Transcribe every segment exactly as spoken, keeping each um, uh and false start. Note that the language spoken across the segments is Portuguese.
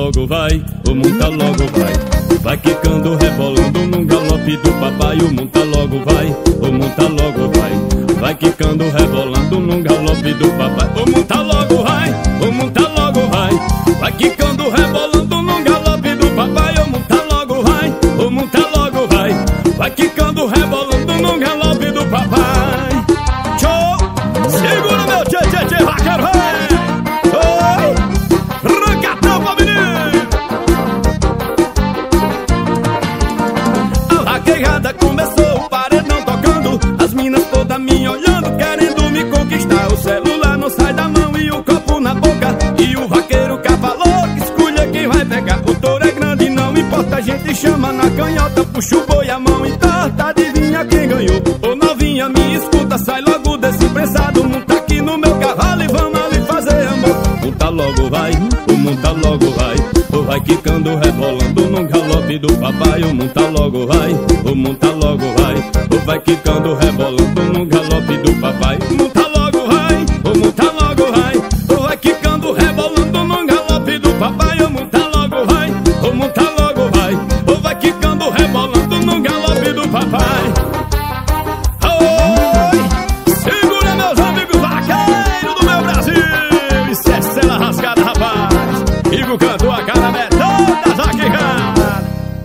logo vai, o monta logo vai. Vai quicando, rebolando num galope do papai. O monta logo vai, o monta logo vai. Vai quicando, rebolando num galope do papai. O monta logo vai, o monta logo vai. Vai quicando, rebolando num galope do papai. O monta logo vai, o monta logo vai. Vai quicando, rebolando num galope do papai. Tchau, segura meu tchê tchê tchê vaqueiro, vai. Começou o paredão tocando, as minas todas me olhando, querendo me conquistar. O celular não sai da mão e o copo na boca, e o vaqueiro cavalou que escolha quem vai pegar. O touro é grande, não importa, a gente chama na canhota. Puxa o boi a mão e torta, adivinha quem ganhou. Ô novinha, me escuta, sai logo desse prensado. Monta aqui no meu cavalo e vamos ali fazer amor. Monta logo vai, o monta logo vai. O vai quicando, rebolando num galope do papai. O monta logo vai, o monta logo vai. O vai quicando, rebolando num galope do papai. O monta logo vai, o monta logo vai. O vai quicando, rebolando num galope do papai. O monta logo vai, o monta logo vai. O vai quicando, rebolando num galope do papai. Oi, segura meus amigos vaqueiros do meu Brasil. Isso é cela rasgada, rapaz. Igo cantou a cara toda vaqueirada.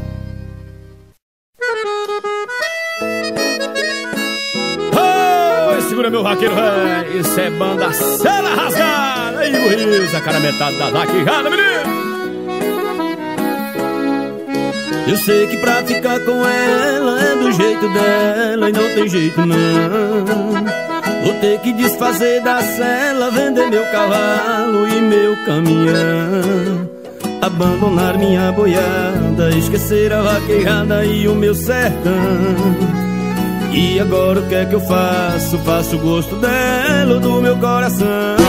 Oi, segura meu vaqueiro, véi. Isso é banda cela rasgada. Aí, Rios, a cara metade da vaqueirada, menino. Eu sei que pra ficar com ela é do jeito dela e não tem jeito não. Vou ter que desfazer da cela, vender meu cavalo e meu caminhão, abandonar minha boiada, esquecer a vaqueirada e o meu sertão. E agora o que é que eu faço? Faço o gosto dela ou do meu coração?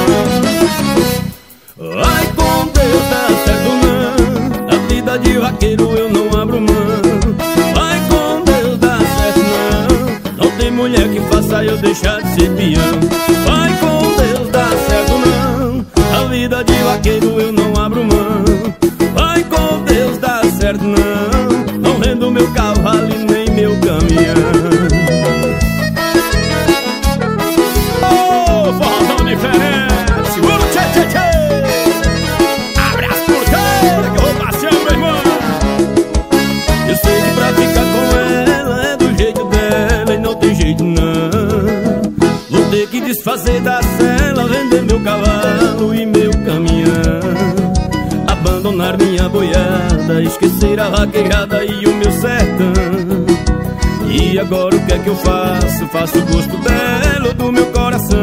Ai, com Deus dá certo não, a vida de vaqueiro eu não abro mão. Ai, com Deus dá certo não, não tem mulher que faça eu deixar de ser peão. Ai, com Deus dá certo não, a vida de vaqueiro eu não abro mão. Ai, com Deus dá certo não, não vendo meu cavalo e nem meu caminhão. Oh, forrozão diferente, segura o tchê tchê tchê. Abre as porteiras que eu vou passear, meu irmão. Eu sei que pra ficar com ela é do jeito dela e não tem jeito não. Vou ter que desfazer da cela, vender meu cavalo e meu caminhão, abandonar minha boiada, esquecer a vaqueirada e o meu sertão. E agora o que é que eu faço? Faço o gosto dela ou do meu coração?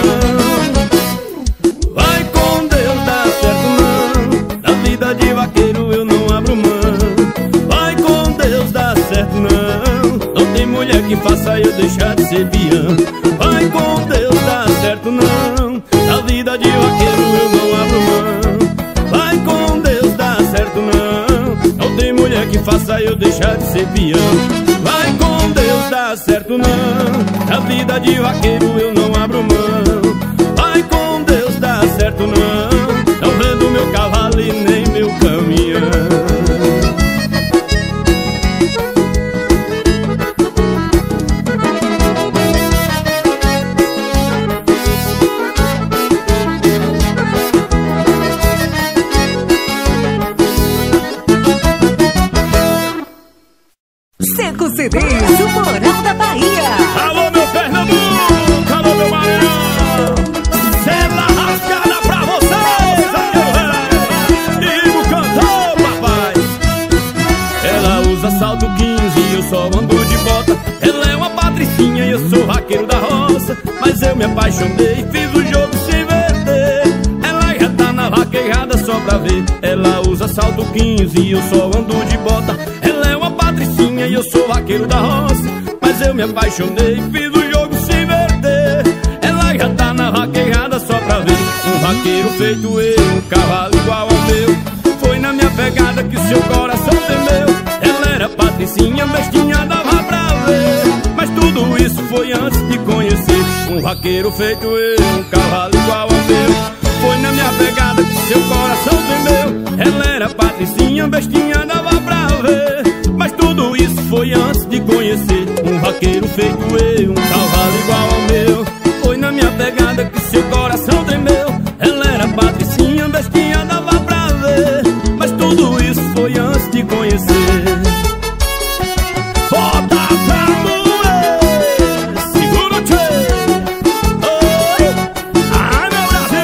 Vai, com Deus dá certo não, na vida de vaqueiro eu não abro mão. Vai, com Deus dá certo não, não tem mulher que faça eu deixar de ser peão. Vai, com Deus dá certo não, na vida de vaqueiro eu não abro mão. Vai, com Deus dá certo não, não tem mulher que faça eu deixar de ser peão. Vai, com Deus dá certo não, na vida de vaqueiro eu não abro mão. Vai, com Deus dá certo não, não vendo meu cavalo e nem meu caminhão. Seco C Ds, o Moral da Bahia. Alô, meu Pernambuco, alô, meu Maranhão. Cela rasgada pra vocês, Igo cantou, papai. Ela usa salto quinze e eu só ando de bota. Ela é uma patricinha e eu sou vaqueiro da roça. Mas eu me apaixonei e fiz o jogo se inverter. Ela já tá na vaqueirada só pra ver. Ela usa salto quinze e eu só ando de bota. Ela é uma patricinha e eu sou vaqueiro da roça. Mas eu me apaixonei e fiz o jogo se inverter. Ela já tá na vaqueirada só pra ver. Um vaqueiro feito eu, um cavalo igual ao meu. Foi na minha pegada que o seu coração temeu. Ela era patricinha, bestinha, dava pra ver. Mas tudo isso foi antes de conhecer. Um vaqueiro feito eu, um cavalo igual ao meu. Foi na minha pegada que seu coração tremeu. Ela era patricinha, bestinha, dava pra ver. Mas tudo isso foi antes de conhecer um vaqueiro feito eu, um cavalo igual ao meu. Foi na minha pegada que seu coração tremeu. Ela era patricinha, bestinha, dava pra ver. Mas tudo isso foi antes de conhecer. Bota pra moer, segura o tchê. Oi, ai meu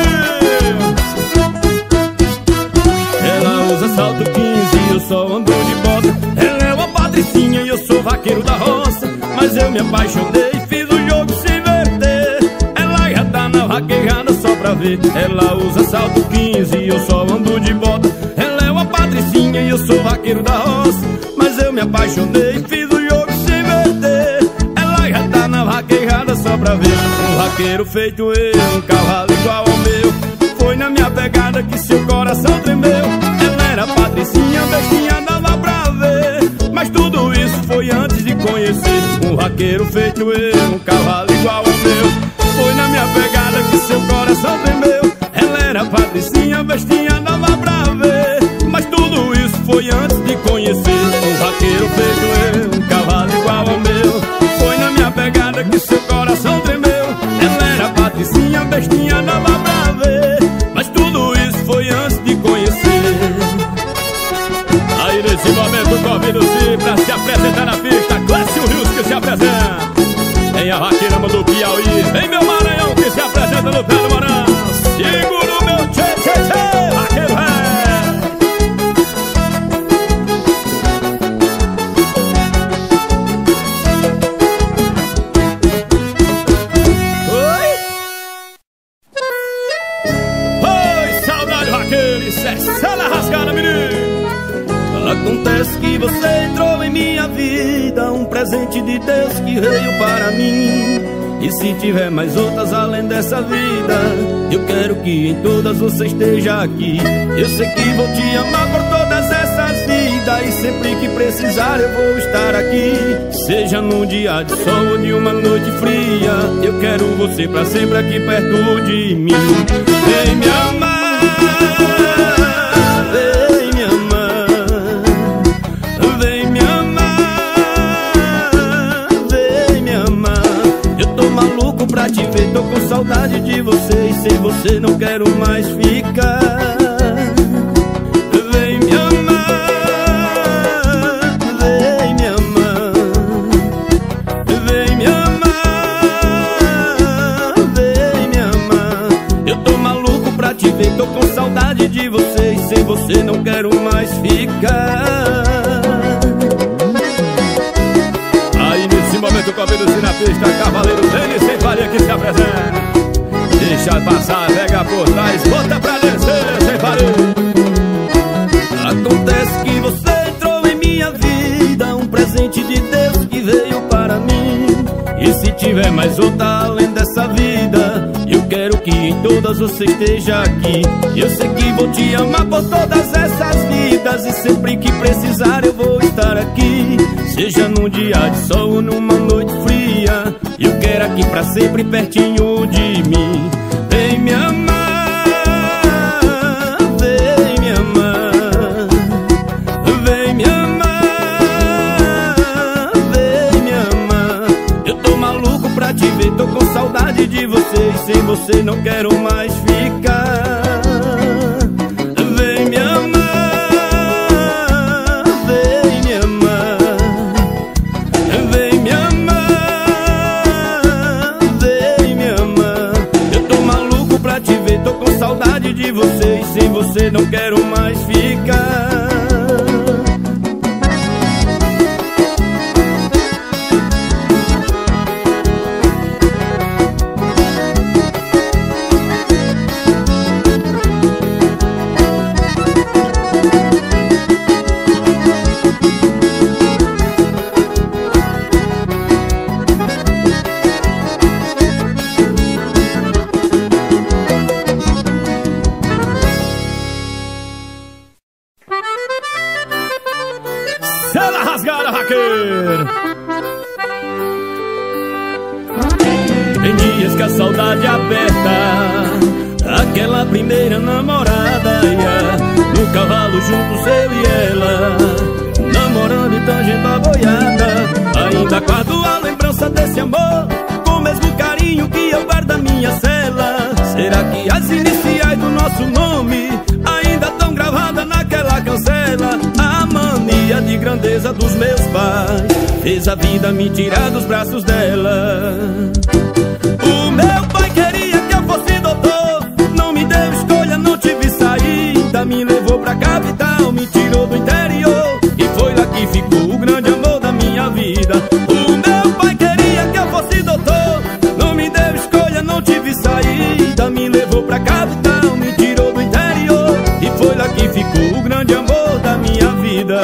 Brasil. Ela usa salto quinze e eu só ando de bota. Ela é uma patricinha e eu sou vaqueiro da roça. Mas eu me apaixonei e fiz o jogo se inverter. Ela já tá na vaquejada só pra ver. Ela usa salto quinze e eu só ando de bota. Ela é uma patricinha e eu sou vaqueiro da roça. Mas eu me apaixonei e fiz o jogo se inverter. Ela já tá na vaquejada só pra ver. Um vaqueiro feito eu, um cavalo igual ao meu. Foi na minha pegada que seu coração tremeu. Ela era patricinha, bestinha, dava pra ver. Mas tudo isso foi antes de conhecer um vaqueiro feito eu, um cavalo igual ao meu. Foi na minha pegada que seu coração tremeu. Ela era patricinha, bestinha, dava pra ver. Mas tudo isso foi antes de conhecer um vaqueiro feito eu, um cavalo igual ao meu. Foi na minha pegada que seu coração tremeu. Ela era patricinha, bestinha, dava pra ver. Mas tudo isso foi antes de conhecer. Aí nesse momento convido-se pra se apresentar na pista Clássio Rios que se apresenta. Tem a vaqueira do Piauí, vem meu Maranhão que se apresenta no pé do Maranhão. Segura o meu tchê tchê tchê, vaqueiro é. Oi! Oi, saudade vaqueira, isso é sala rasgada, menino. Acontece que você entrou em minha vida, um presente de Deus que veio para mim. E se tiver mais outras além dessa vida, eu quero que em todas você esteja aqui. Eu sei que vou te amar por todas essas vidas, e sempre que precisar eu vou estar aqui. Seja num dia de sol ou de uma noite fria, eu quero você pra sempre aqui perto de mim. Vem me amar, vem me amar, vem me amar, vem me amar. Eu tô maluco pra te ver, tô com saudade de você, e sem você não quero mais ficar. Vem me amar, vem me amar, vem me amar, vem me amar. Eu tô maluco pra te ver, tô com saudade de você, e sem você não quero mais ficar. Aí nesse momento convido-se na pista Cavaleiro Denis sem farinha que se apresenta. Deixa passar, pega por trás, bota pra descer sem farinha. Acontece que você entrou em minha vida, um presente de Deus que veio para mim. E se tiver mais outra além dessa vida, eu quero que em todas você esteja aqui. Eu sei que vou te amar por todas essas vidas, e sempre que precisar eu vou estar aqui. Seja num dia de sol ou numa noite fria, eu quero aqui pra sempre pertinho de mim. Vem me amar, vem me amar, vem me amar, vem me amar. Eu tô maluco pra te ver, tô com saudade de você, e sem você não quero mais ficar. Vem me amar, vem me amar, vem me amar, vem me amar. Eu tô maluco pra te ver, tô com saudade de você, e sem você não quero mais ficar. Sela rasgada, vaqueiro. Tem dias que a saudade aperta, aquela primeira namorada, yeah. No cavalo juntos eu e ela, namorando e tangendo a boiada. Ainda guardo a lembrança desse amor, com o mesmo carinho que eu guardo a minha cela. Será que as iniciais do nosso nome ainda estão gravadas naquela cancela? A mania de grandeza dos meus pais fez a vida me tirar dos braços dela. O meu pai queria que eu fosse doutor, não me deu escolha, não tive saída. Me levou pra capital, me tirou do interior, e foi lá que ficou o grande amor da minha vida. O meu pai queria que eu fosse doutor, não me deu escolha, não tive saída. Me levou pra capital, me tirou do interior, e foi lá que ficou o grande amor da minha vida.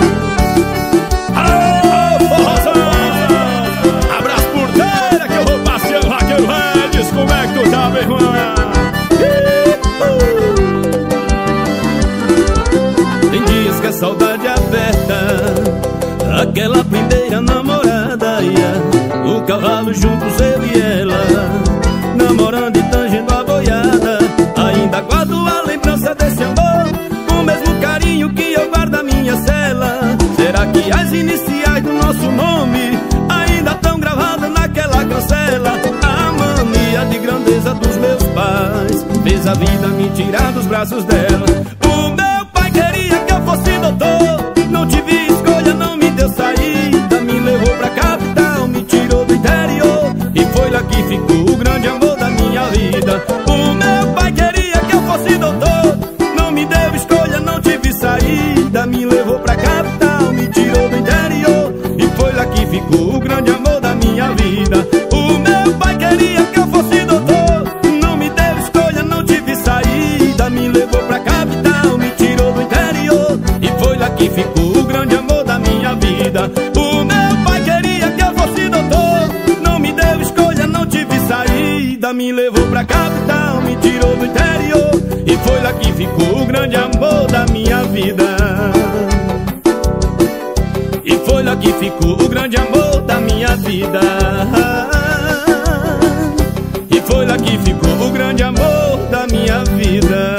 Alô, forrozão! Abraço por terra que eu vou passeando, vaqueiro Regis. Como é que tu tá, meu irmão? Tem dias que a saudade aperta, aquela primeira namorada, yeah. No cavalo juntos eu e ela, namorando e tangendo a boiada. Ainda guardo a lembrança desse amor, com o mesmo carinho que eu guardo a minha cela. Será que as iniciais do nosso nome ainda estão gravadas naquela cancela? A mania de grandeza dos meus pais fez a vida me tirar dos braços dela. O meu pai queria que eu fosse doutor, não tive escolha, não me deu saída. Me levou pra capital, me tirou do interior, e foi lá que ficou o grande amor da minha vida. O meu pai queria que eu fosse doutor, não me deu escolha, não tive saída. Me levou pra capital, me tirou do interior, e foi lá que ficou o grande amor da minha vida. O meu pai queria que eu fosse doutor, não me deu escolha, não tive saída. Me levou pra capital, me tirou do interior, e foi lá que ficou o grande amor da minha vida. O meu pai queria que eu fosse doutor, não me deu escolha, não tive saída. Me levou pra capital, me tirou do interior, e foi lá que ficou o grande amor da minha vida. E foi lá que ficou o grande amor da minha vida. E foi lá que ficou o grande amor da minha vida.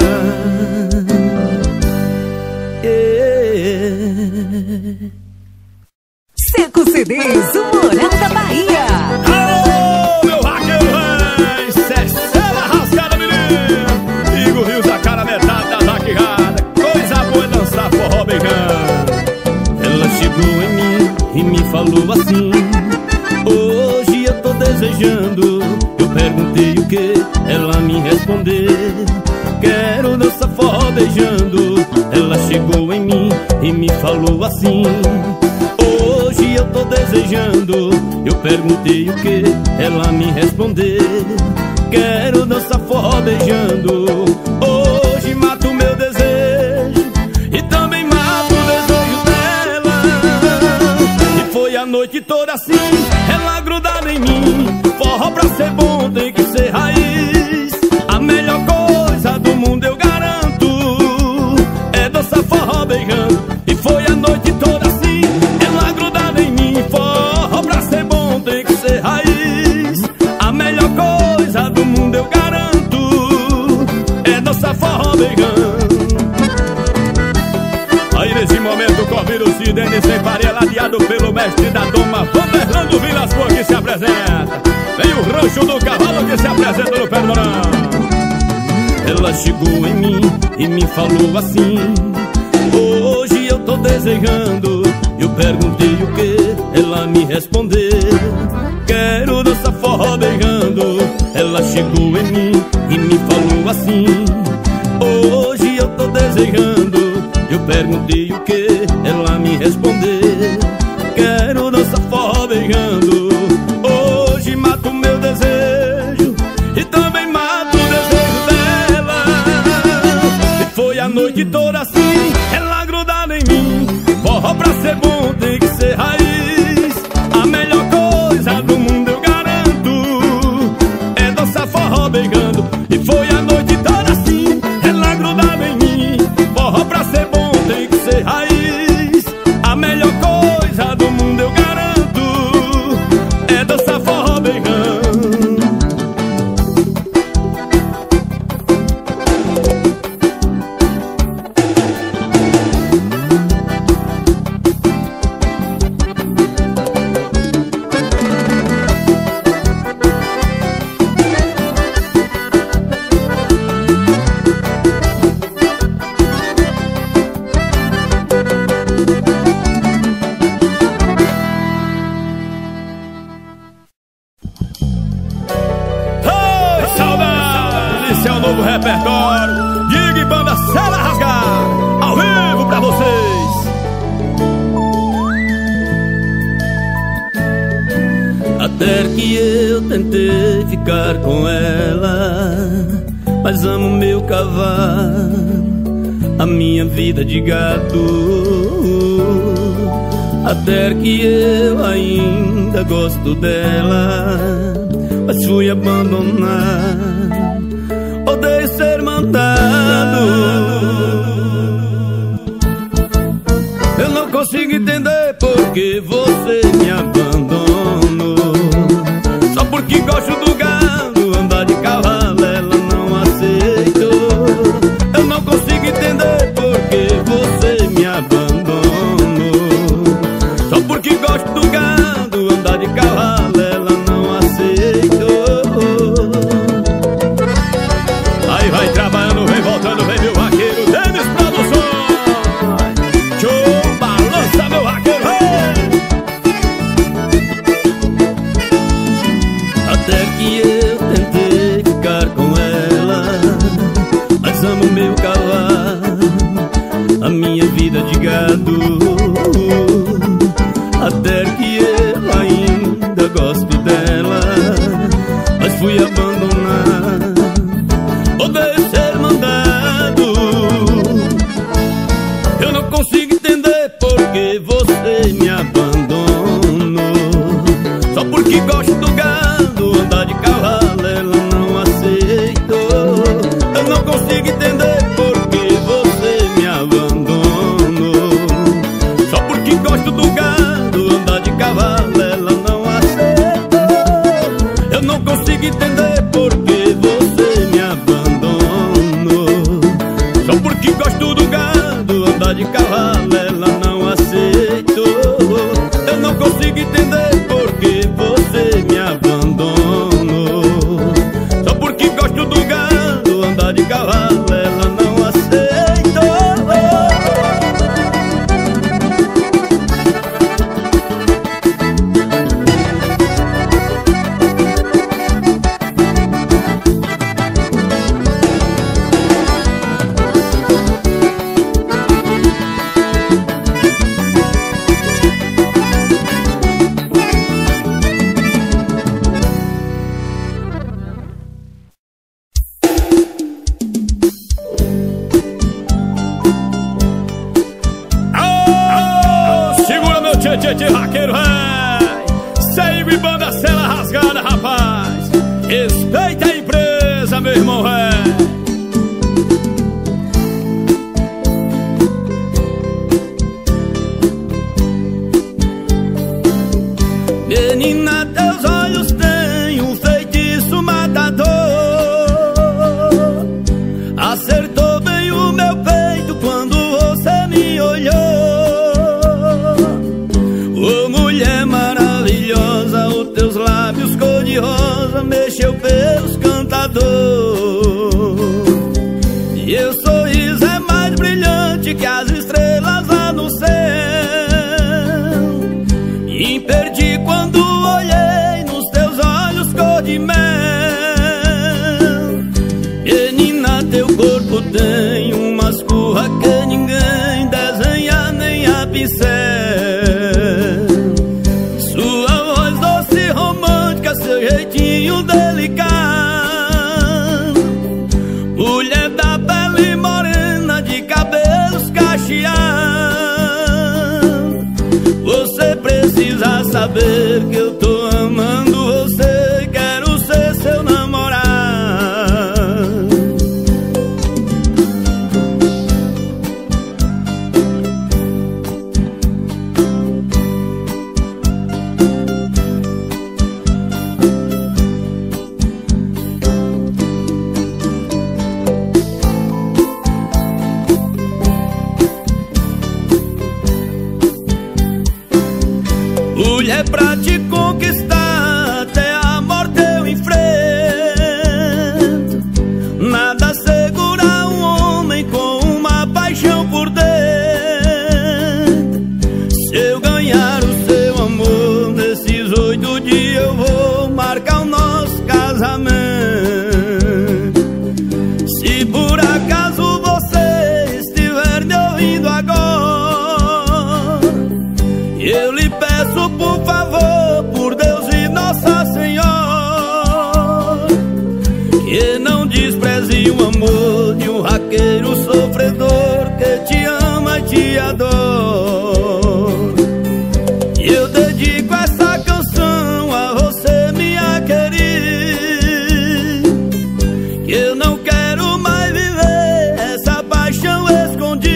Seco C Ds, o Moral da Bahia. Alô, meu vaqueiro Reis, Cecela rasgada, menino. Igor Rios, a cara metade da vaqueirada. Coisa boa é dançar forró beijando. Ela chegou em mim e me falou assim: hoje eu tô desejando. Eu perguntei o que, ela me respondeu: quero dançar forró beijando. Ela chegou em mim e me falou assim: hoje eu tô desejando. Eu perguntei o que, ela me respondeu: quero dançar forró beijando. Hoje mato meu desejo e também mato o desejo dela. E foi a noite toda assim, ela grudada em mim. Forró pra ser bom tem que ser raiz. A melhor coisa do mundo eu garanto é dançar forró beijando. E foi a noite toda assim, ela grudada em mim. Forró pra ser bom tem que ser raiz. A melhor coisa do mundo eu garanto é dançar forró beijando. Aí nesse momento o Corviro Cidene sem pareia, ladeado pelo mestre da doma Vanderlando Vilas Boas, que se apresenta. Vem o rancho do cavalo que se apresenta no pé do morão. Ela chegou em mim e me falou assim: hoje eu tô desejando. Eu perguntei o que, ela me respondeu: quero dançar forró beijando. Ela chegou em mim e me falou assim: hoje eu tô desejando. Eu perguntei o que, ela me respondeu: quero dançar forró beijando. Hoje mato meu desejo e também mato o desejo dela. E foi a noite toda assim, ela grudada em mim. Forró pra ser bom tem que ser raiz. A melhor coisa do mundo eu garanto é dançar forró beijando. E foi a noite toda assim, ela grudada em mim. Forró pra ser bom tem que ser raiz. A melhor coisa do mundo eu garanto é dançar forró beijando. esse é o novo repertório Diga e Banda Sela Rasgada, ao vivo pra vocês. Até que eu tentei ficar com ela, mas amo meu cavalo, a minha vida de gado. Até que eu ainda gosto dela, mas fui abandonar. Odeio ser mandado. Eu não consigo entender por que você me abandonou. Só porque gosto do gado, andar de cavalo ela não aceitou. Eu não consigo entender por que você me abandonou. Só porque gosto do gado, andar de cavalo ela não aceitou. Aí vai trabalhando, vem voltando, vem meu vaqueiro Denis Produções. Show, balança meu vaqueiro, vem! Até que eu tentei ficar com ela, mas amo meu cavalo, a minha vida de gado. Até que eu ainda gosto dela, mas fui abandonar. Odeio ser mandado. Eu não consigo entender por que você me abandonou. Só porque gosto do gado, andar de cavalo ela não aceitou. Eu não consigo entender por que você me abandonou. Só porque gosto do gado, andar de cavalo ela não aceitou. Eu não consigo entender por que você me abandonou. Só porque gosto do gado, andar de cavalo ela não aceitou. Eu não consigo entender por que você me abandonou. Só porque gosto do gado, andar de cavalo ela não aceitou. Segura meu tchê tchê tchê vaqueiro, véi. Segue Banda Sela Rasgada, rapaz. Respeita a empresa, meu irmão, véi. Menina, teus olhos têm um feitiço matador. Acertou bem o meu peito quando você me olhou. Oh, mulher maravilhosa, os teus lábios cor-de-rosa mexeu pelos cantadores. que não despreze o amor de um vaqueiro sofredor que te ama e te adora. E eu dedico essa canção a você, minha querida, que eu não quero mais viver essa paixão escondida.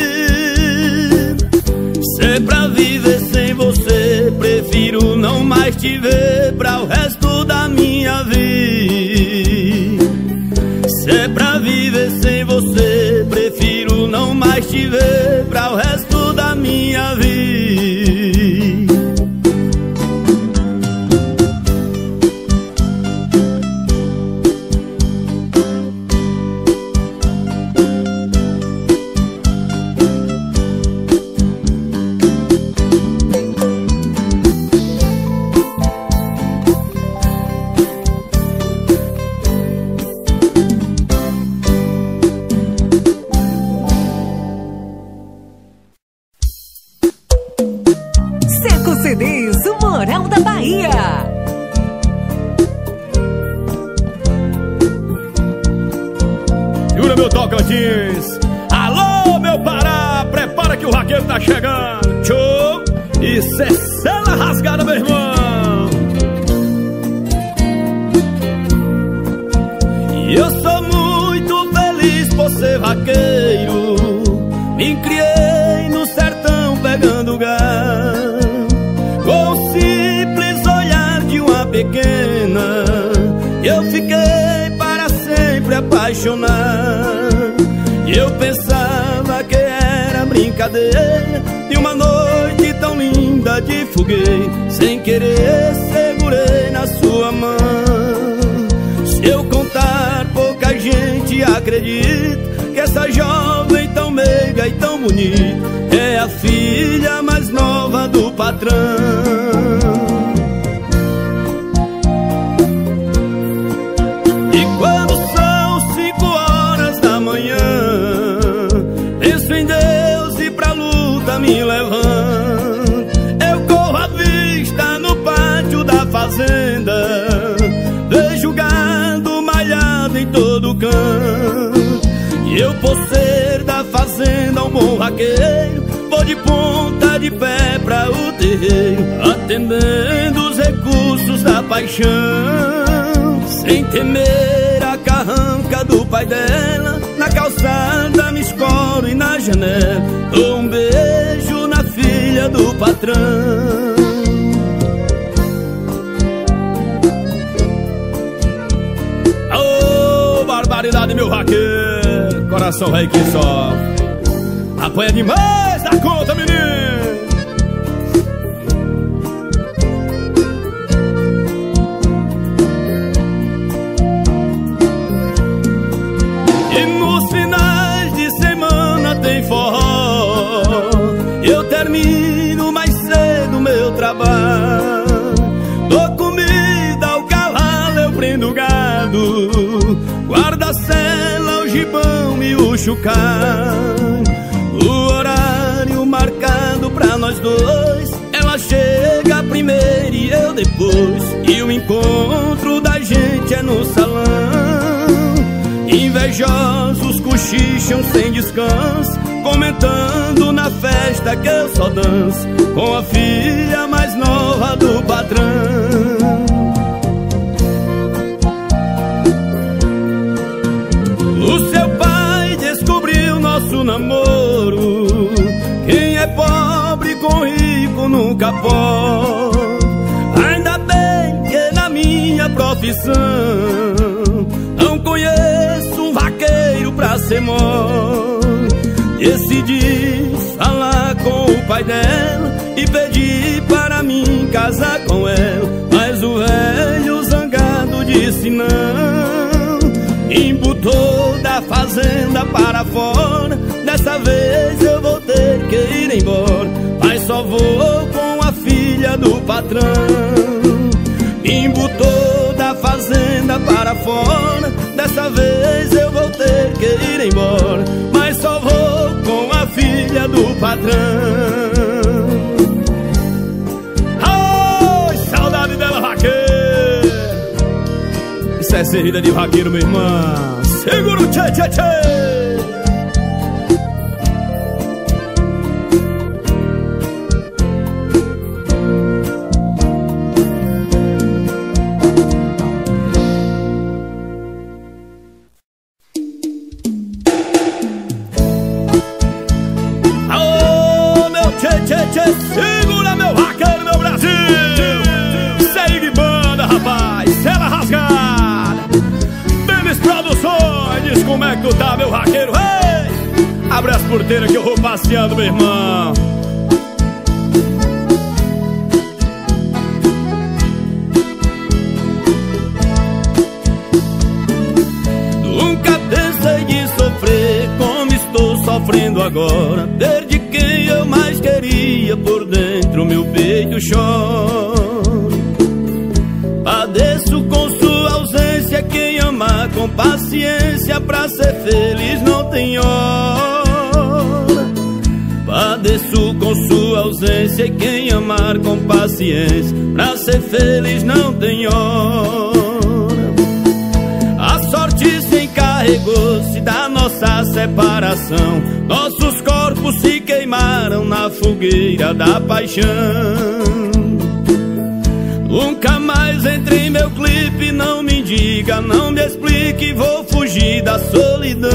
Se é pra viver sem você, prefiro não mais te ver pra o resto da minha vida. Se é pra viver sem você, prefiro não mais te ver pra o resto da minha vida. C Ds, o Moral da Bahia. Jura, meu Tocantins. Alô, meu Pará, prepara que o vaqueiro tá chegando. Tchô, isso é cela rasgada, meu irmão. E eu sou muito feliz por ser vaqueiro. Me criei no sertão pegando gado, com o simples olhar de uma pequena, eu fiquei para sempre apaixonado. E eu pensava que era brincadeira, de uma noite tão linda de fogueira, sem querer segurei na sua mão. Se eu contar, pouca gente acredita que essa jovem tão meiga e tão bonita é a filha mais nova do patrão. E quando são cinco horas da manhã, penso em Deus e pra luta me levanto. Eu corro à vista no pátio da fazenda, vejo gado malhado em todo canto. E eu, por ser da fazenda um bom vaqueiro, vou de ponta de pé pra o terreiro, atendendo os recursos da paixão, sem temer a carranca do pai dela. Na calçada me escoro e na janela dou um beijo na filha do patrão. Ô, barbaridade, meu vaqueiro, coração rei que sofre, apanha demais da conta, menino. E nos finais de semana tem forró, eu termino mais cedo meu trabalho, dou comida ao cavalo, eu prendo gado, guarda a sela, o gibão e o chucalho. O horário marcado pra nós dois, ela chega primeiro e eu depois, e o encontro da gente é no salão. Invejosos cochicham sem descanso, comentando na festa que eu só danço com a filha mais nova do patrão. O seu pai descobriu nosso namoro, quem é pobre com rico nunca pode. Ainda bem que na minha profissão não conheço um vaqueiro pra ser mole. Decidi falar com o pai dela e pedi para mim casar com ela, mas o velho zangado disse não. Embutou da fazenda para fora, dessa vez eu vou ter que ir embora, mas só vou com a filha do patrão. Embutou da fazenda para fora, dessa vez eu vou ter que ir embora, mas só vou com a filha do patrão. Ai, saudade dela, vaqueiro. Isso é ser vida de vaqueiro, meu irmão. Segura o tchê, tchê, tchê. Segura meu vaqueiro, meu Brasil. Segue banda, rapaz, cela rasgada. Benes Produções, diz como é que tu tá, meu vaqueiro. Ei! Abre as porteiras que eu vou passeando, meu irmão. Nunca pensei de sofrer como estou sofrendo agora. Desde quem eu mais queria, por dentro meu peito chora. Padeço com sua ausência, quem ama com paciência, pra ser feliz não tem hora. Padeço com sua ausência, quem amar com paciência, pra ser feliz não tem hora. A sorte se encarregou-se da nossa separação, nossos corpos se queimaram na fogueira da paixão. Nunca mais entre em meu clipe, não me diga, não me explique, vou fugir da solidão.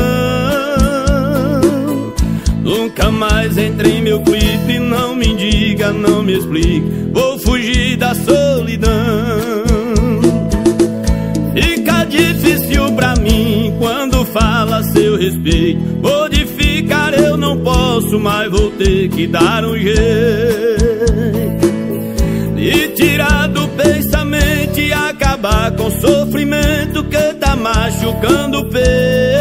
Nunca mais entre em meu clipe, não me diga, não me explique, vou fugir da solidão. Fica difícil pra mim quando fala a seu respeito. Modificar eu não posso, mas vou ter que dar um jeito e tirar do pensamento e acabar com o sofrimento que tá machucando o peito.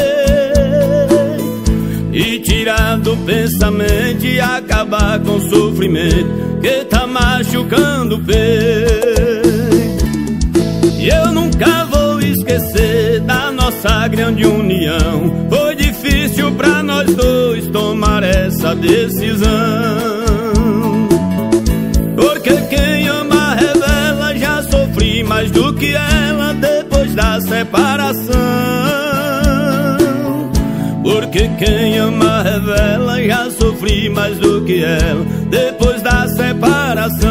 E tirar do pensamento e acabar com o sofrimento que tá machucando o peito. E eu nunca vou esquecer da nossa grande união. Foi difícil pra nós dois tomar essa decisão, porque quem ama revela, já sofri mais do que ela depois da separação. Porque quem ama revela, já sofri mais do que ela depois da separação.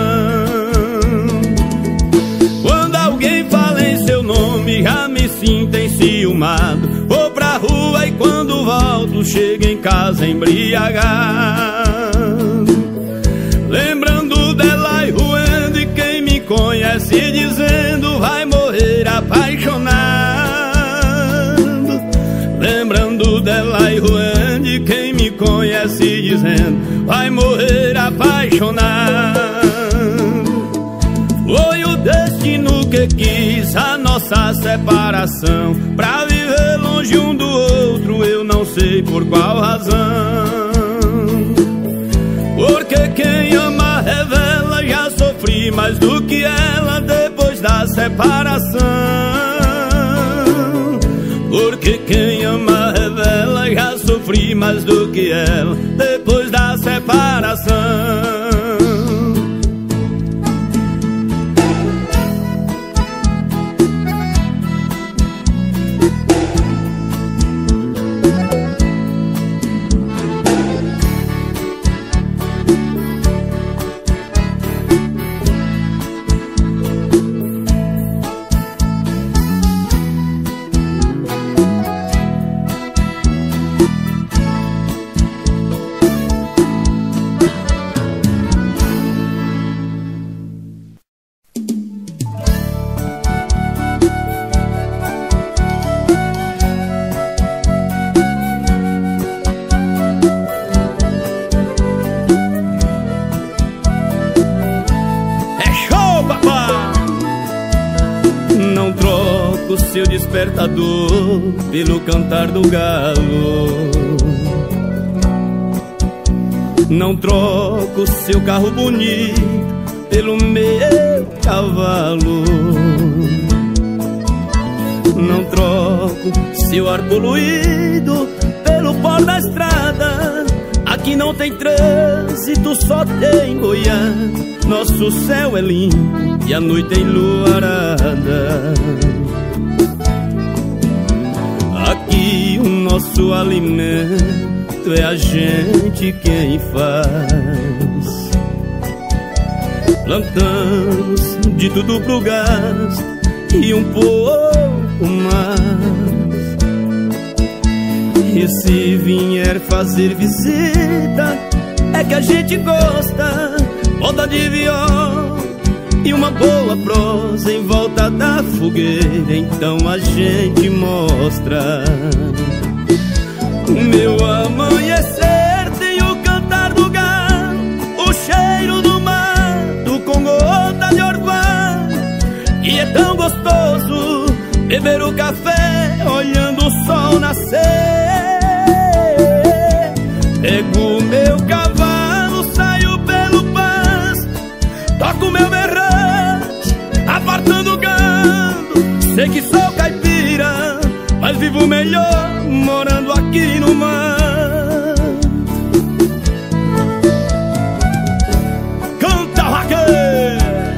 Quando alguém fala em seu nome, já me sinto enciumado. Vou pra rua e quando volto, chego em casa embriagado, lembrando dela e ruendo, e quem me conhece dizendo vai morrer apaixonado. Lembrando dela e ruendo, e quem me conhece dizendo vai morrer apaixonado. Foi o destino que quis a nossa separação, pra viver longe um do outro, eu não sei por qual razão. Porque quem ama revela, já sofri mais do que ela depois da separação. Porque quem ama revela, já sofri mais do que ela depois da separação. Seu despertador pelo cantar do galo, não troco seu carro bonito pelo meu cavalo, não troco seu ar poluído pelo pó da estrada. Aqui não tem trânsito, só tem Goiás. Nosso céu é limpo e a noite é enluarada. nosso alimento é a gente quem faz. Plantamos de tudo pro gasto e um pouco mais. E se vier fazer visita, é que a gente gosta. Volta de viola e uma boa prosa em volta da fogueira, então a gente mostra. O meu amanhecer tem o cantar do galo, o cheiro do mato com gota de orvalho. E é tão gostoso beber o café olhando o sol nascer. Pego o meu cavalo, saio pelo pasto, toco meu berrante, apartando o gado. Sei que sou caipira, mas vivo melhor morando aqui no mar. Canta, Raquel!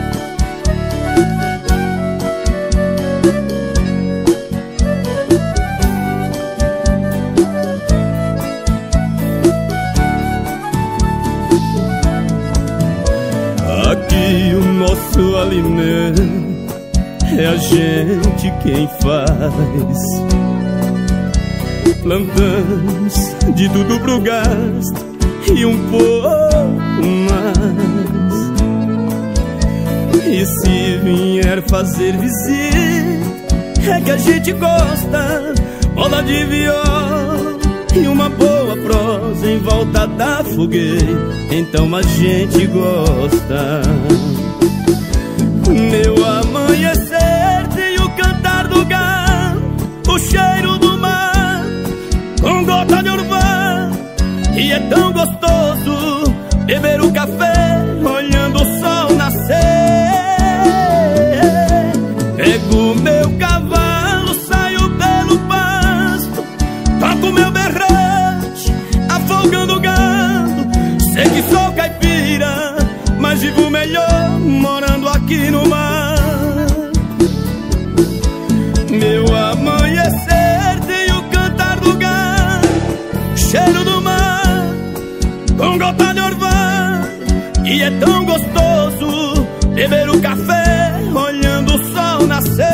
Aqui o nosso alimento é a gente quem faz. Plantamos de tudo pro gasto e um pouco mais. E se vier fazer visita, é que a gente gosta. Bola de viola e uma boa prosa em volta da fogueira, então a gente gosta. Meu amanhecer tem o cantar do galo, o cheiro do mar com gota de orvalho. E é tão gostoso beber o café olhando o sol nascer. Pego o meu cavalo, saio pelo pasto, toco meu berrante, afogando o gado. Sei que sou caipira, mas vivo melhor morando aqui no mar. Meu amanhecer tem o cantar do galo, cheiro do mar com gota de orvalho. E é tão gostoso beber o café olhando o sol nascer.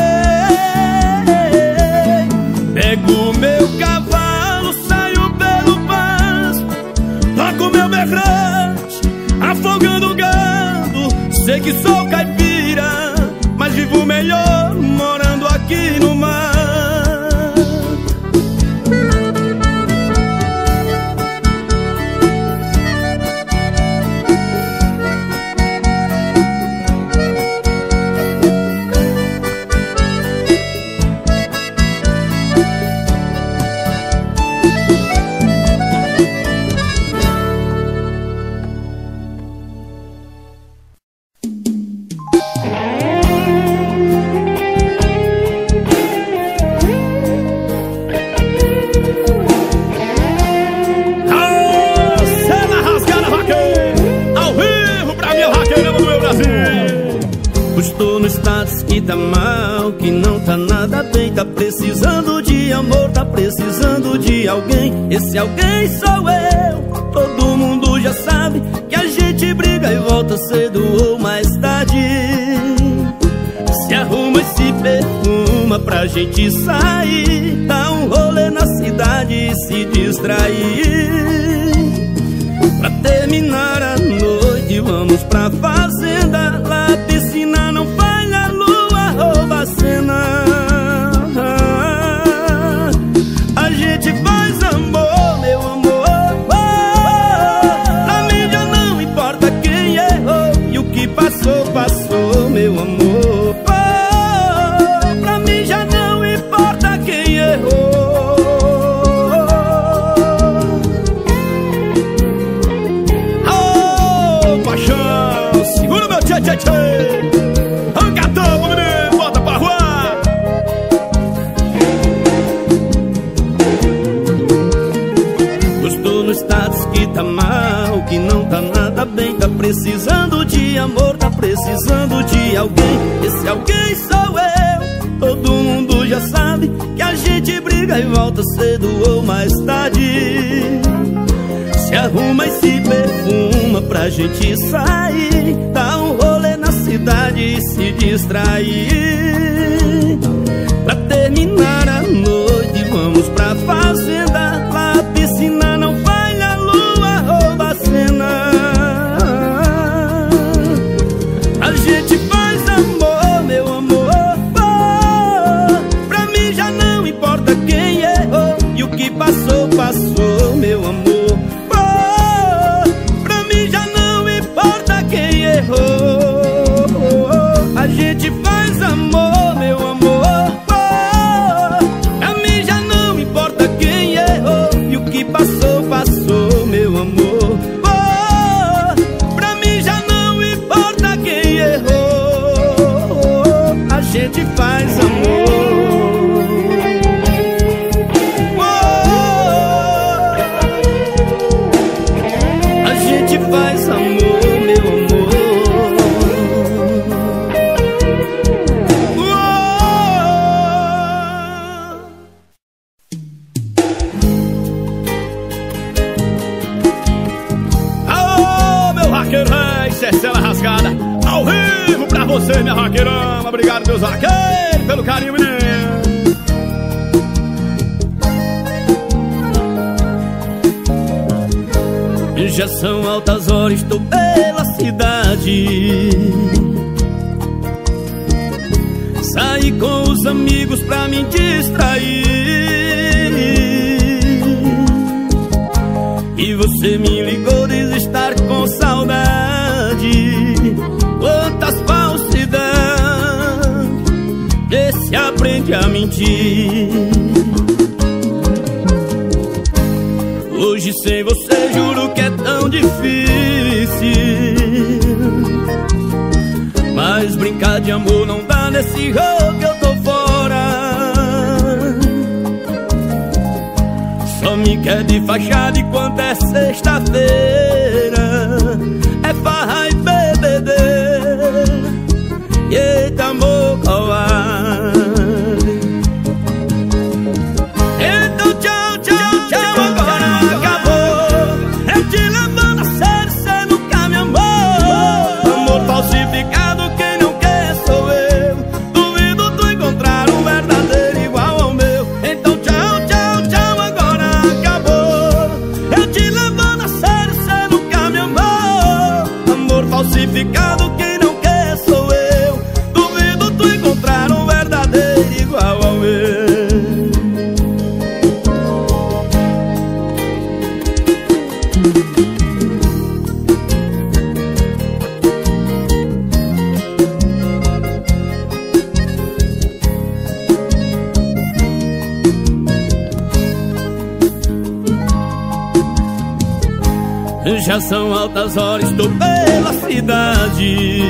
Pego o meu cavalo, saio pelo pasto, toco meu berrante, afogando o gado. Sei que sou caipira, mas vivo melhor morando aqui no mar. Estou no status que tá mal, que não tá nada bem. Tá precisando de amor, tá precisando de alguém. Esse alguém sou eu. Todo mundo já sabe que a gente briga e volta cedo ou mais tarde. Se arruma e se perfuma pra gente sair, dá um rolê na cidade e se distrair. Pra terminar a noite vamos pra fazenda, lá a piscina não falha, a lua rouba a cena. A gente faz amor, meu amor, oh, pra mim já não importa quem errou, e o que passou, passou, meu amor, oh, pra mim já não importa quem errou. e volta cedo ou mais tarde. Se arruma e se perfuma pra gente sair, dá um rolê na cidade e se distrair. Pra terminar a noite vamos pra fazenda, lá a piscina não falha, a lua rouba a cena. A gente faz amor, meu amor, oh, pra mim já não importa quem errou, e o que passou, passou, meu amor. A gente faz amor, meu amor, oh, a mim já não importa quem errou, e o que passou, passou, meu amor, oh, pra mim já não importa quem errou. A gente faz amor, oh, a gente faz amor. Cela rasgada, ao vivo pra você, minha vaqueirama. Obrigado, meus vaqueiros, pelo carinho, menino. Já são altas horas, estou pela cidade. Saí com os amigos pra me distrair, e você me ligou, diz estar com saudade. Quantas falsidades, vê se aprende a mentir. Hoje sem você juro que é tão difícil, mas brincar de amor não dá nesse jogo que eu tô fora. Só me quer de fachada e quando é sexta-feira é farra e bebedeira, e eita amor covarde. Então tchau, tchau, tchau, agora acabou. Eu te levando a sério, cê nunca me amou. Amor falsificado, quem não quer sou eu. Duvido tu encontrar um verdadeiro igual ao meu. Então tchau, tchau, tchau, agora acabou. Eu te levando a sério, cê nunca me amou. Amor falsificado, quem não quer sou eu. Duvido tu encontrar um verdadeiro igual ao meu. Já são altas horas, estou pela cidade.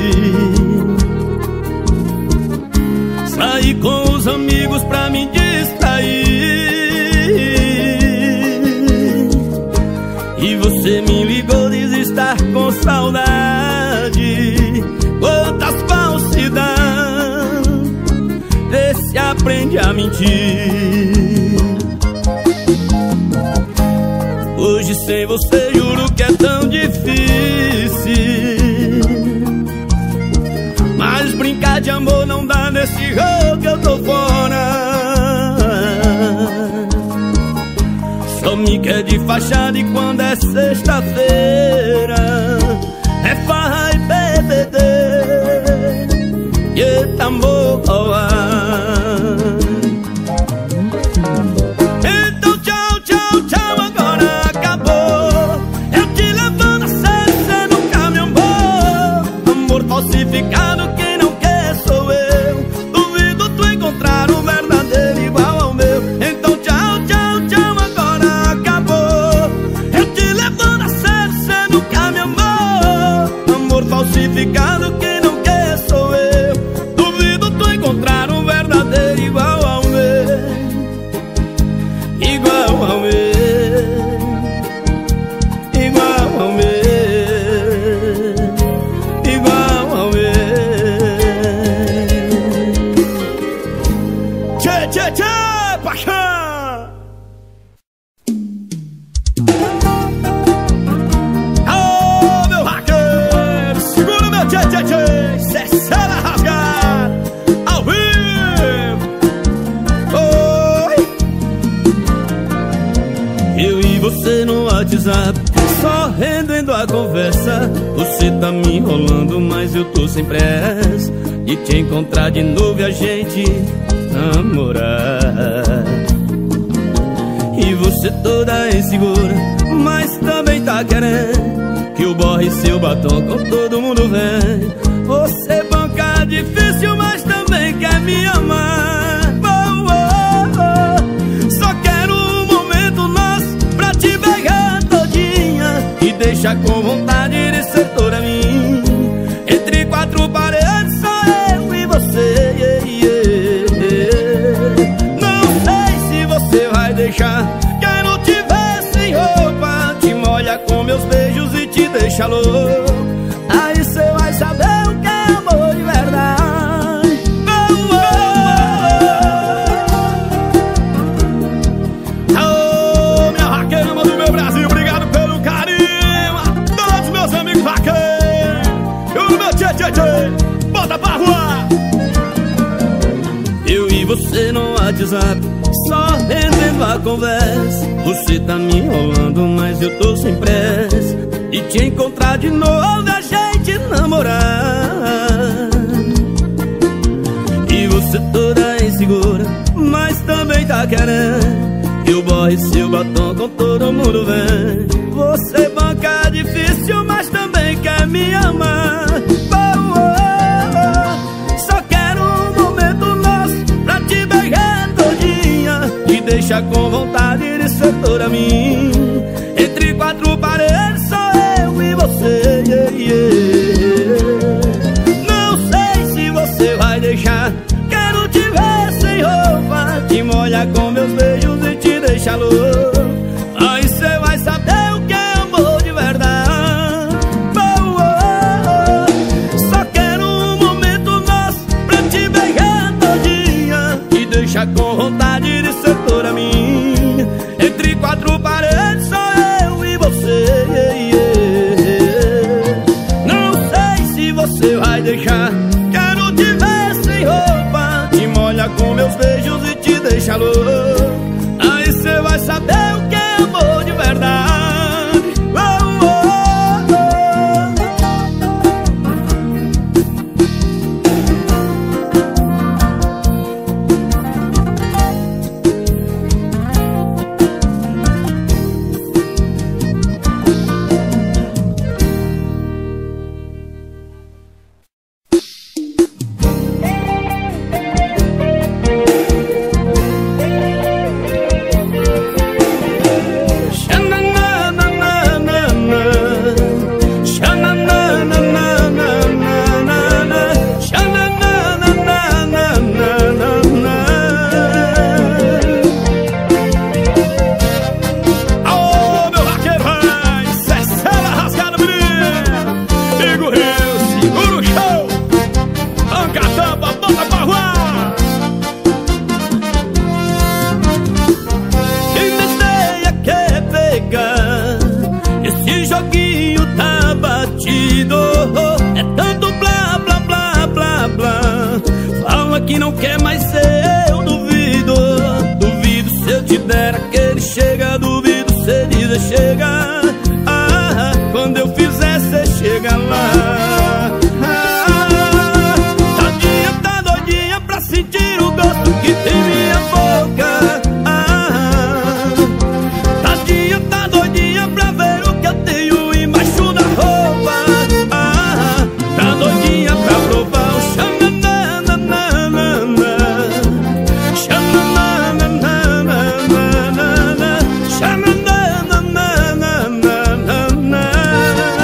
Saí com os amigos pra me distrair, e você me ligou, diz estar com saudade. Quantas falsidades, vê se aprende a mentir. Hoje sem você juro que é tão difícil, mas brincar de amor não dá nesse jogo que eu tô fora. Só me quer de fachada e quando é sexta-feira é farra e bebedeira, e eita amor covarde. Então tchau, tchau, tchau, agora acabou. Eu te levando a sério, cê nunca me amou. Amor falsificado, quem não quer sou eu. Duvido tu encontrar um verdadeiro igual ao meu. Então tchau, tchau, tchau, agora acabou. Eu te levando a sério, cê nunca me amou. Amor falsificado, quem não quer sou eu. Duvido tu encontrar um Eu e você no WhatsApp, só rendendo a conversa. Você tá me enrolando, mas eu tô sem pressa de te encontrar de novo e a gente namorar. E você toda insegura, mas também tá querendo que eu borre seu batom com todo mundo vem. Você banca difícil, mas também quer me amar. Oh, oh, oh. Só quero um momento nosso pra te pegar todinha e deixar com vontade de ser toda minha. Entre quatro paredes só eu e você, yeah, yeah. Não sei se você vai deixar. Quero te ver sem roupa, te molha com meus beijos e te deixa louco. Aí cê vai saber o que é amor de verdade. Oh, oh, oh. Oh, minha vaqueira do meu Brasil, obrigado pelo carinho. A todos meus amigos vaqueiros. Eu no meu tchê, tchê, tchê. Bota pra rua. Eu e você no WhatsApp, só rendendo a conversa. Você tá me enrolando, mas eu tô sem pressa de te encontrar de novo e a gente namorar. E você toda insegura, mas também tá querendo que eu borre seu batom com todo mundo vem. Você banca difícil, mas também quer me amar. Oh, oh, oh. Só quero um momento nosso pra te beijar todinha e deixar com vontade de ser toda minha. Entre quatro paredes só eu e você, yeah, yeah. Não sei se você vai deixar. Quero te ver sem roupa, te molha com meus beijos e te deixa louco. Aí cê vai saber o que é amor de verdade. Oh, oh, oh. Só quero um momento nosso pra te beijar todinha e deixar com vontade de ser toda minha. Entre quatro paredes só eu e você, yeah, yeah. Não sei se você vai deixar. Quero te ver sem roupa, te molha com meus beijos e te deixa louco. Aí cê vai saber o que é amor de verdade. Oh, oh, oh. Que não quer mais ser, eu duvido. Duvido se eu te der aquele chega. Duvido se dizer chega. Ah, quando eu fizer cê chega lá. Ah, tadinha tá doidinha pra sentir o gosto que tem minha boca. Ah, tadinha tá doidinha pra ver o que eu tenho embaixo da roupa. Ah, tá doidinha pra provar o chão. Na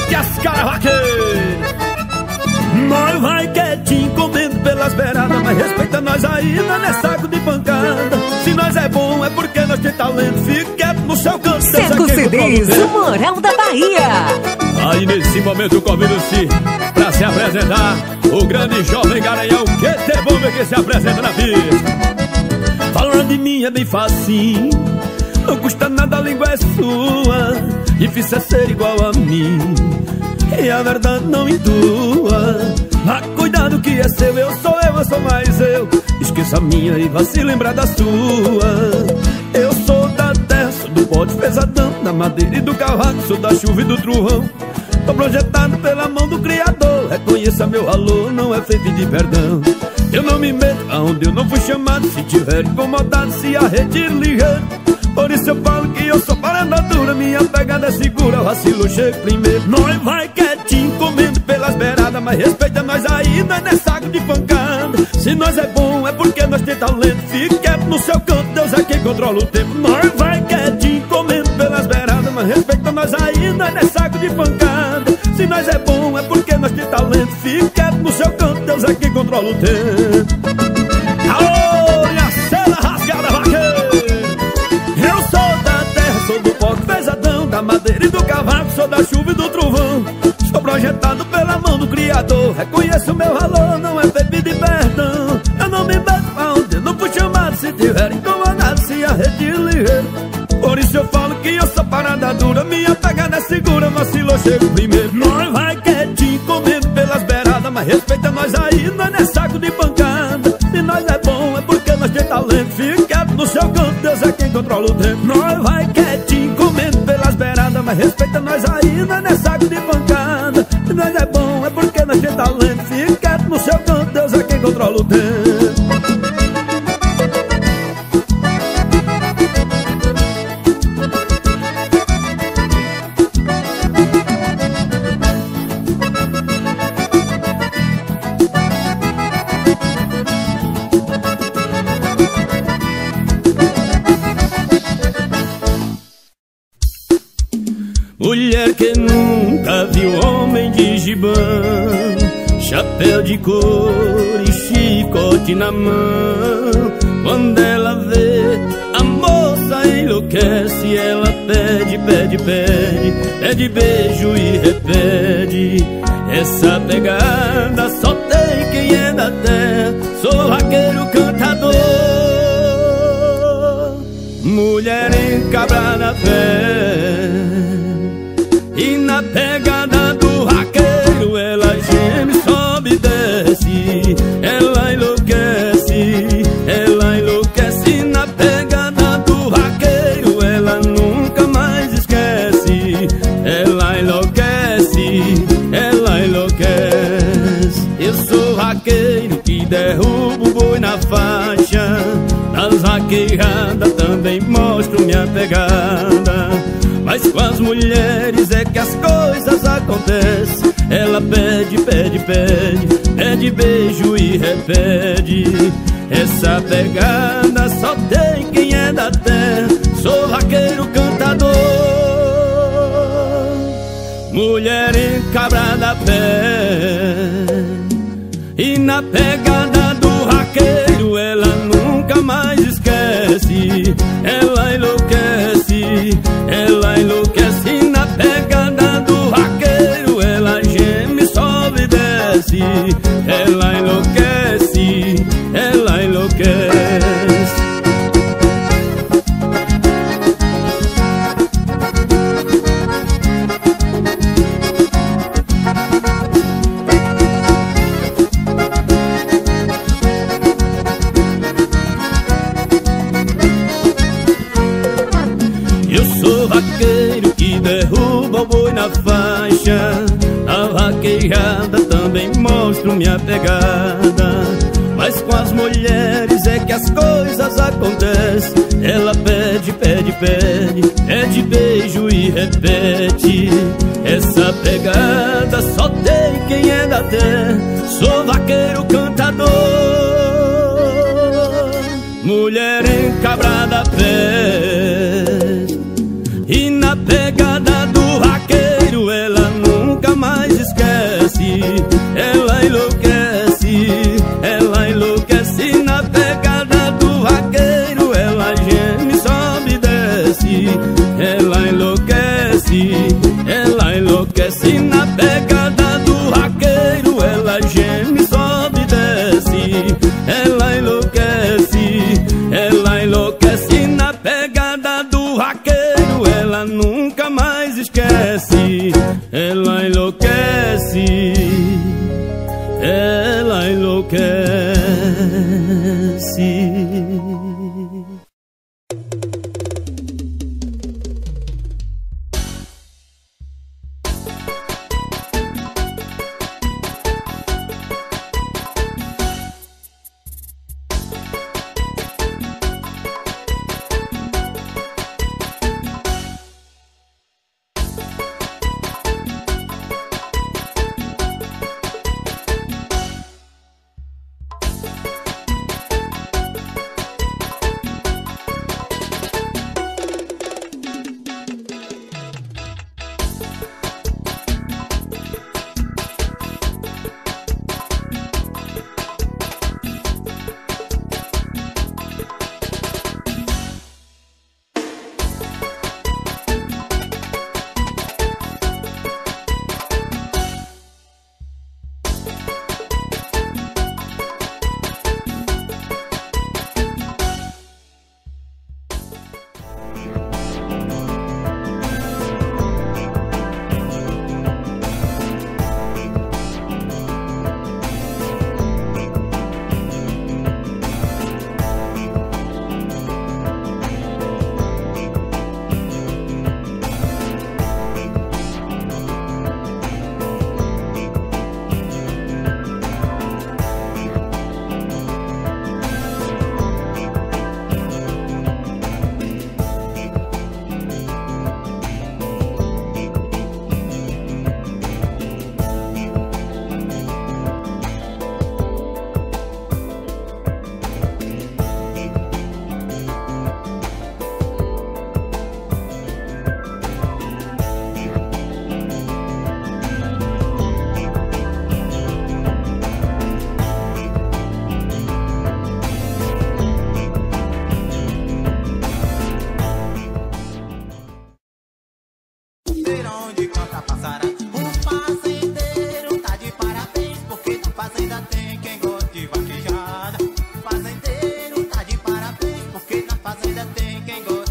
Eita, as caras vaqueiras. Nós vai quietinho comendo pelas beiradas, mas respeita nós ainda, não é saco de pancada. Se nós é bom é porque nós tem talento. Fique quieto no seu canto. Seco C Ds, o Moral da Bahia. Aí nesse momento convido-se pra se apresentar o grande jovem Garanhão, que tem bomba que se apresenta na pista. Falar de mim é bem fácil, não custa nada, a língua é sua. Difícil é ser igual a mim, e a verdade não intua. Mas cuidado que é seu, eu sou eu, eu sou mais eu. Esqueça a minha e vá se lembrar da sua. Eu sou da terra, sou do pó de pesadão, da madeira e do cavaco, sou da chuva e do trovão. Tô projetado pela mão do Criador, reconheça meu valor, não é feito de perdão. Eu não me meto aonde eu não fui chamado, se tiver incomodado se arretire ligeiro. Por isso eu falo que eu sou parada dura, minha pegada é segura, vacilo chego primeiro. Nós vai quietinho comendo pelas beiradas, mas respeita nós ainda, não é saco de pancada. Se nós é bom é porque nós tem talento. Fique quieto no seu canto, Deus é quem controla o tempo. Nós vai quietinho comendo pelas beiradas, mas respeita nós ainda, não é saco de pancada. Se nós é bom é porque nós tem talento. Fique quieto no seu canto, Deus é quem controla o tempo. Aô, minha cela rasgada vaqueira. Eu sou da terra, sou do pó pesadão, da madeira e do cavaco, sou da chuva e do trovão. Sou projetado pela mão do Criador, reconheço o meu valor, não é feito de perdão. Eu não me meto aonde eu não fui chamado, se tiver incomodado se arretire ligeiro. Por isso eu falo que eu sou parada dura, minha pegada é segura, vacilou chego primeiro. Nós vai quietinho comendo pelas beiradas, mas respeita nós ainda, não é saco de pancada. Se nós é bom é porque nós tem talento. Fique quieto no seu canto, Deus é quem controla o tempo. Nós vai quietinho comendo pelas beiradas, mas respeita nós ainda, não é saco de pancada. Se nós é bom é porque nós tem talento. Fique quieto no seu canto, Deus é quem controla o tempo. Mulher que nunca viu homem de gibão, chapéu de couro e chicote na mão. Quando ela vê a moça enlouquece, ela pede, pede, pede, pede beijo e repete. Essa pegada só tem quem é da terra, sou vaqueiro cantador. Mulher encabrada pé, e na pegada do vaqueiro ela geme, sobe e desce, ela enlouquece, ela enlouquece. Na pegada do vaqueiro ela nunca mais esquece, ela enlouquece, ela enlouquece. Eu sou vaqueiro que derrubo o boi na faixa, nas vaqueiradas também mostro minha pegada. Mas com as mulheres é que as coisas acontecem. Ela pede, pede, pede, pede beijo e repete. Essa pegada só tem quem é da terra, sou vaqueiro cantador. Mulher encabrada pé, e na pegada do vaqueiro ela nunca mais esquece, ela enlouquece, ela enlouquece. Na pegada do vaqueiro ela geme, sobe e desce, ela enlouquece, ela enlouquece. Derruba o boi na faixa, a vaqueirada também mostro minha pegada. Mas com as mulheres é que as coisas acontecem. Ela pede, pede, pede, pede beijo e repete. Essa pegada só tem quem é da terra, sou vaqueiro cantador. Mulher encabrada pé, e na pegada do vaqueiro ela nunca da pegada do vaqueiro, ela nunca mais esquece. Ela enlouquece, ela enlouquece. Fazenda tem quem gosta